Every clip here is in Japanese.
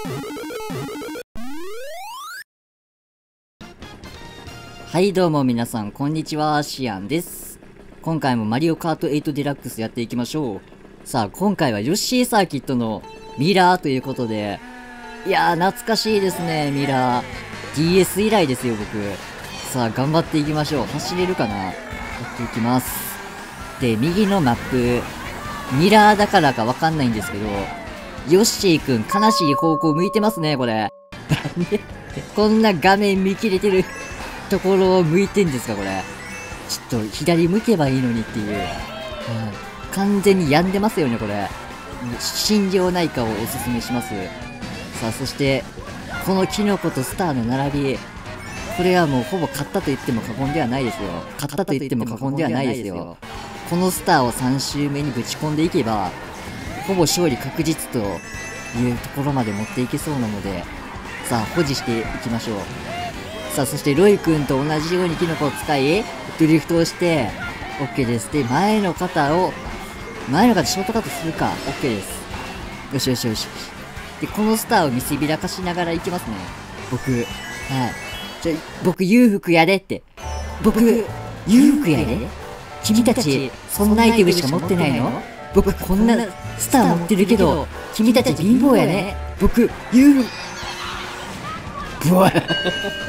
はいどうも皆さんこんにちは、シアンです。今回もマリオカート8デラックスやっていきましょう。さあ今回はヨッシーサーキットのミラーということで、いやー懐かしいですね。ミラー DS 以来ですよ僕。さあ頑張っていきましょう。走れるかな。やっていきます。で右のマップミラーだからかわかんないんですけど、ヨッシーくん悲しい方向向いてますねこれ。なんでこんな画面見切れてるところを向いてんですかこれ。ちょっと左向けばいいのにっていう、完全に病んでますよねこれ。心療内科をおすすめします。さあそしてこのキノコとスターの並び、これはもうほぼ勝ったと言っても過言ではないですよ。勝ったと言っても過言ではないですよ。このスターを3周目にぶち込んでいけばほぼ勝利確実というところまで持っていけそうなので、さあ保持していきましょう。さあそしてロイ君と同じようにキノコを使いドリフトをして OK です。で前の方ショートカットするか。 OK です。よしよしよし。でこのスターを見せびらかしながらいきますね僕。僕裕福やでって。僕裕福やで。君たちそんなアイテムしか持ってないの？僕こんなスター持ってるけど君たち貧乏やね。僕裕福ブワッ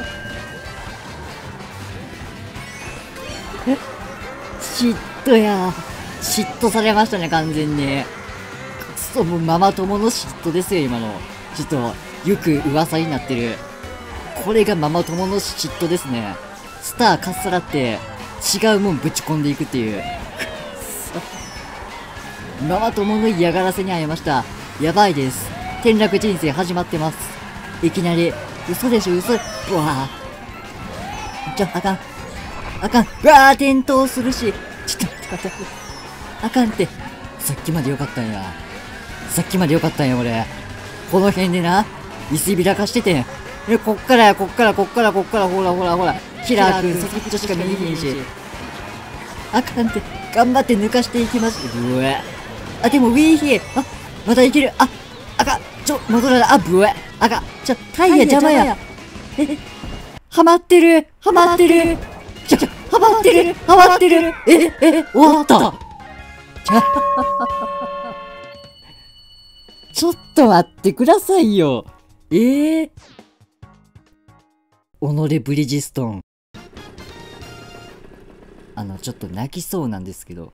嫉妬や。嫉妬されましたね完全に。くそ、もうママ友の嫉妬ですよ今の。ちょっとよく噂になってる。これがママ友の嫉妬ですね。スターかっさらって違うもんぶち込んでいくっていうママ友の嫌がらせに遭いました。やばいです。転落人生始まってます。いきなり嘘でしょ嘘。うわぁあかんあかん。うわー転倒するし。ちょっと待ってあかんって。さっきまでよかったんや。俺この辺でな見せびらかしてて、こっからほらキラーくん先っちょしか見えへんし。あかんって。頑張って抜かしていきます。ブエあでもウィーヒーまだいける。あかん戻らない。ブエあかんタイヤ邪魔や。はまってる終わったちょっと待ってくださいよ。己ブリヂストン。ちょっと泣きそうなんですけど。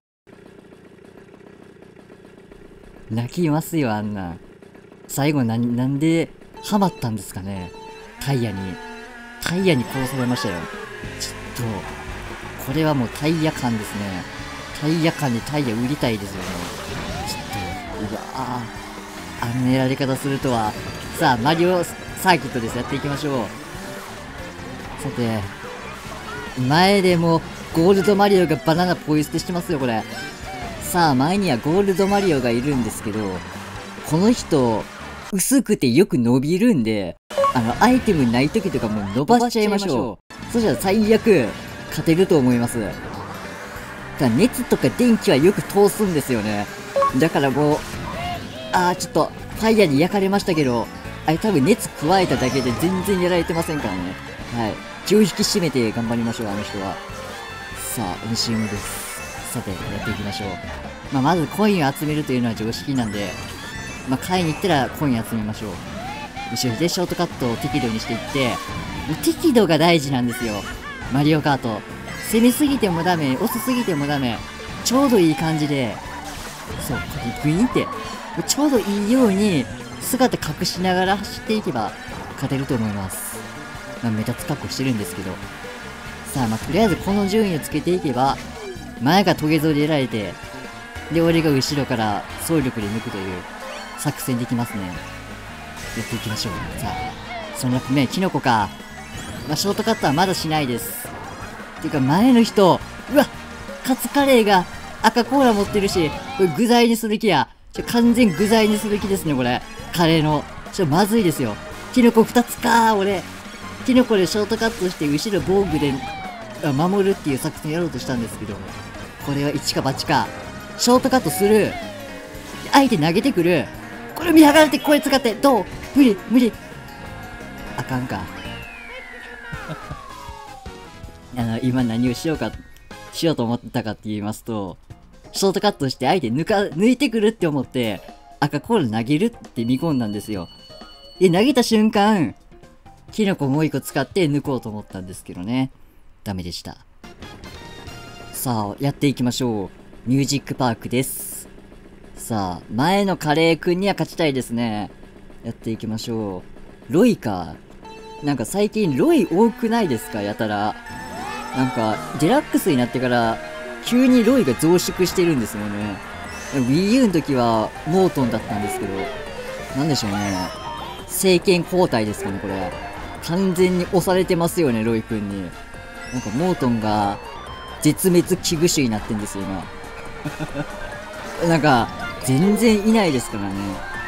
泣きますよあんな。最後なんでハマったんですかね。タイヤに殺されましたよ。ちょっとこれはもうタイヤ感ですね。タイヤ感にタイヤ売りたいですよね。ちょっとうわあんなやられ方するとは。さあマリオサーキットです。やっていきましょう。さて前でもゴールドマリオがバナナポイ捨てしてますよこれ。さあ前にはゴールドマリオがいるんですけど、この人薄くてよく伸びるんで、アイテムない時とかもう伸ばしちゃいましょう。そしたら最悪勝てると思います。ただ熱とか電気はよく通すんですよね。だからもうちょっとファイヤーに焼かれましたけど、あれ多分熱加えただけで全然やられてませんからね。気を引き締めて頑張りましょうあの人は。さあ2周目です。さてやっていきましょう。まずコインを集めるというのは常識なんで、買いに行ったらコイン集めましょう。後ろでショートカットを適度にしていって、適度が大事なんですよマリオカート。攻めすぎてもダメ、押しすぎてもダメ、ちょうどいい感じで、そうグイーンってちょうどいいように姿隠しながら走っていけば勝てると思います。目立つ格好してるんですけど。さあとりあえずこの順位をつけていけば前がトゲゾリでられて、で俺が後ろから総力で抜くという作戦できますね。やっていきましょう。さあその目キノコか。ショートカットはまだしないです。ていうか前の人、うわカツカレーが赤コーラ持ってるし、これ具材にする気や。完全具材にする気ですねこれ。カレーのまずいですよ。キノコ2つか。俺キノコでショートカットして後ろ防具で守るっていう作戦やろうとしたんですけど、これは一か八か。ショートカットする、相手投げてくる、これ見計らってこれ使ってどう無理。あかんか。今何をしようと思ってたかって言いますと、ショートカットして相手抜いてくるって思って、赤コーラ投げるって見込んだんですよ。で、投げた瞬間、キノコもう一個使って抜こうと思ったんですけどね。ダメでした。さあ、やっていきましょう。ミュージックパークです。さあ、前のカレーくんには勝ちたいですね。やっていきましょう。ロイか。なんか最近ロイ多くないですか、やたら。なんか、デラックスになってから、急にロイが増殖してるんですよね。Wii U の時は、モートンだったんですけど、なんでしょうね。政権交代ですかね、これ。完全に押されてますよね、ロイくんに。なんか、モートンが、絶滅危惧種になってんですよ、今。なんか、全然いないですからね。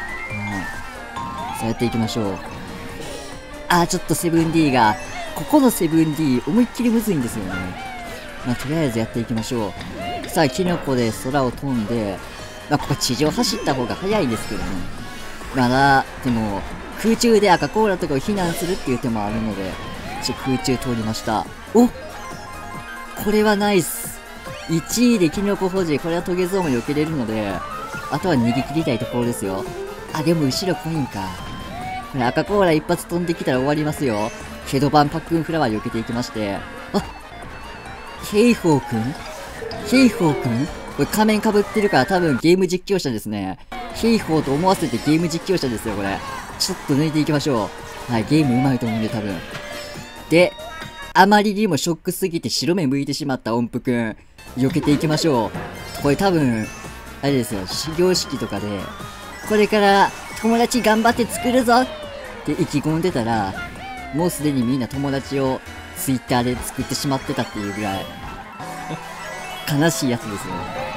そうやっていきましょう。ちょっと 7D が、ここの 7D 思いっきりむずいんですよね。とりあえずやっていきましょう。さあ、キノコで空を飛んで、ここ地上走った方が早いんですけどね。でも、空中で赤コーラとかを避難するっていう手もあるので、空中通りました。これはナイス。1位でキノコ保持、これはトゲゾウも避けれるので、あとは逃げ切りたいところですよ。でも後ろコインか。これ赤コーラ一発飛んできたら終わりますよ。ヘドバンパックンフラワー避けていきまして。ヘイホーくんこれ仮面被ってるから多分ゲーム実況者ですね。ヘイホーと思わせてゲーム実況者ですよ、これ。ちょっと抜いていきましょう。はい、ゲーム上手いと思うんで多分。で、あまりにもショックすぎて白目向いてしまった音符くん。避けていきましょう。これ多分、あれですよ、始業式とかで、これから友達頑張って作るぞって意気込んでたら、もうすでにみんな友達をツイッターで作ってしまってたっていうぐらい、悲しいやつですよ。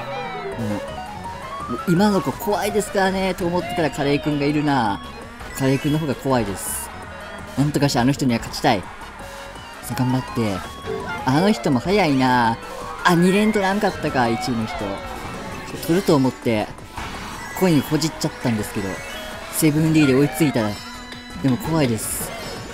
今の子怖いですからねと思ってたらカレーくんがいるな。カレーくんの方が怖いです。なんとかしてあの人には勝ちたい。さあ頑張って。あの人も早いな。2連取らんかったか、1位の人。取ると思って、コインほじっちゃったんですけど、7D で追いついたら、でも怖いです。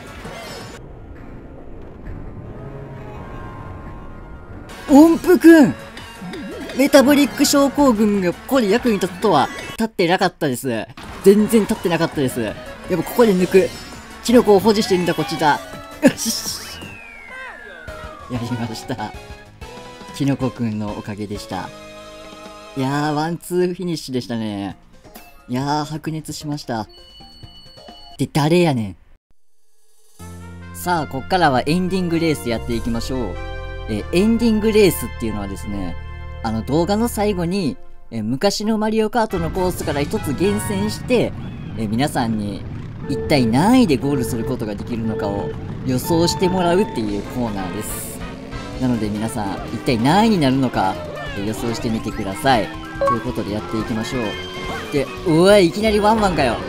音符くんメタボリック症候群がここで役に立つとは立ってなかったです。全然立ってなかったです。やっぱここで抜く。キノコを保持してるんだ、こっちだ。よしやりました。キノコくんのおかげでした。いやー、ワンツーフィニッシュでしたね。いやー、白熱しました。で、誰やねん。さあ、こっからはエンディングレースやっていきましょう。エンディングレースっていうのはですね、動画の最後に、昔のマリオカートのコースから一つ厳選して、皆さんに一体何位でゴールすることができるのかを予想してもらうっていうコーナーです。なので皆さん、一体何位になるのか、予想してみてください。ということでやっていきましょう。で、いきなりワンワンかよ。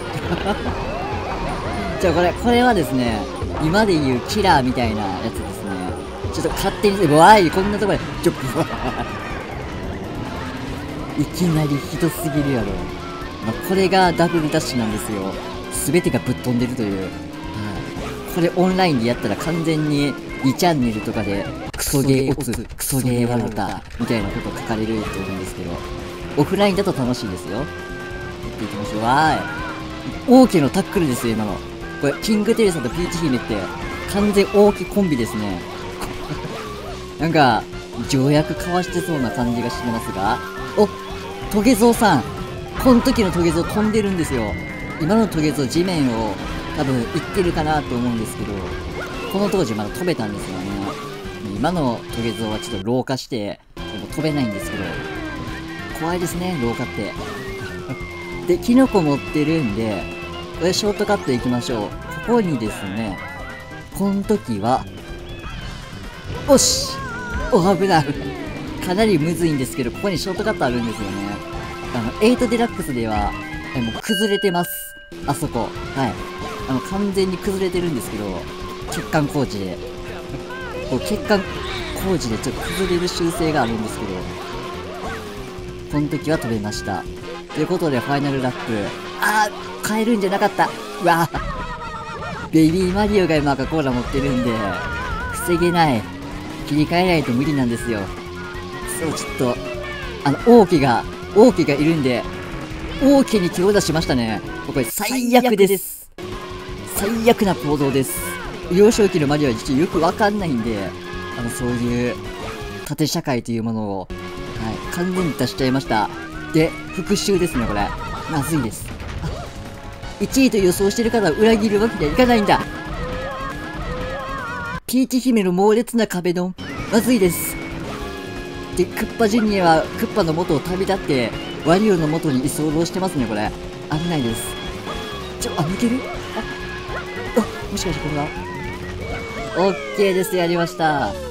これはですね、今で言うキラーみたいなやつですね。ちょっと勝手に、こんなとこで、いきなりひどすぎるやろ。これがダブルダッシュなんですよ。すべてがぶっ飛んでるという。これオンラインでやったら完全に2チャンネルとかでクソゲーオツ、クソゲーワルタみたいなこと書かれると思うんですけど、オフラインだと楽しいですよ。やっていきましょう。王家のタックルですよ、今の。これ、キングテレサとピーチ姫って完全王家コンビですね。なんか、条約交わしてそうな感じがしてますが、トゲゾウさん。この時のトゲゾウ飛んでるんですよ。今のトゲゾウ地面を多分行ってるかなと思うんですけど、この当時まだ飛べたんですよね。今のトゲゾウはちょっと老化して、飛べないんですけど、怖いですね、老化って。で、キノコ持ってるんで、これショートカット行きましょう。ここにですね、この時は、よし危ない。かなりむずいんですけど、ここにショートカットあるんですよね。8デラックスでは、もう崩れてます。あそこ。はい。完全に崩れてるんですけど、欠陥工事で。欠陥工事でちょっと崩れる習性があるんですけど、この時は飛べました。ということで、ファイナルラップ。変えるんじゃなかった。 うわベビーマリオが今赤コーラ持ってるんで、防げない。切り替えないと無理なんですよ。そう、ちょっと、王家がいるんで、王家に手を出しましたね。これ最悪です。最悪な行動です。幼少期のマリオは実はよくわかんないんで、そういう、縦社会というものを、はい、完全に出しちゃいました。で、復讐ですね、これ。まずいです。1位と予想してる方を裏切るわけにはいかないんだ。ピーチ姫の猛烈な壁ドン。まずいです。で、クッパジュニアはクッパの元を旅立って、ワリオの元に居候してますね、これ。危ないです。抜けるもしかしてこれはオッケーです。やりました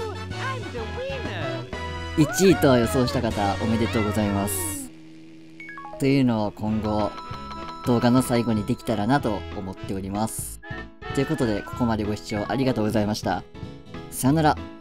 。1位と予想した方、おめでとうございます。というのを今後、動画の最後にできたらなと思っております。ということで、ここまでご視聴ありがとうございました。さよなら。